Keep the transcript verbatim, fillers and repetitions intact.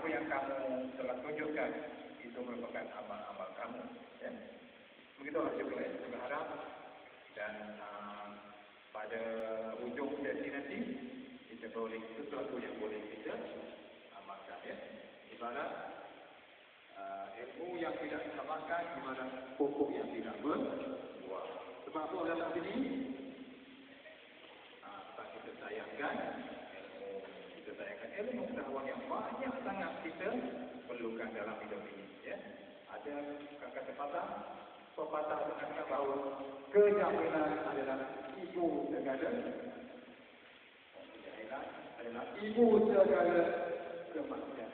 yang kamu telah tunjukkan itu merupakan amal-amal kamu. Ya. Begitulah juga ya, berharap dan uh, pada ujung destinasi kita boleh sesuatu yang boleh kita amalkan. Ya. Ibarat uh, ilmu yang tidak diamalkan, ibarat pokok yang tidak berbuah. Sebab apa dalam sini? Uh, kita sayangkan ilmu, kita sayangkan ilmu pengetahuan yang banyak sangat kita perlukan dalam hidup ini. Ya. Ada kata pepatah, pepatah mengatakan bahawa kejahilan adalah ibu segala kejahilan adalah ibu segala kemaksiatan.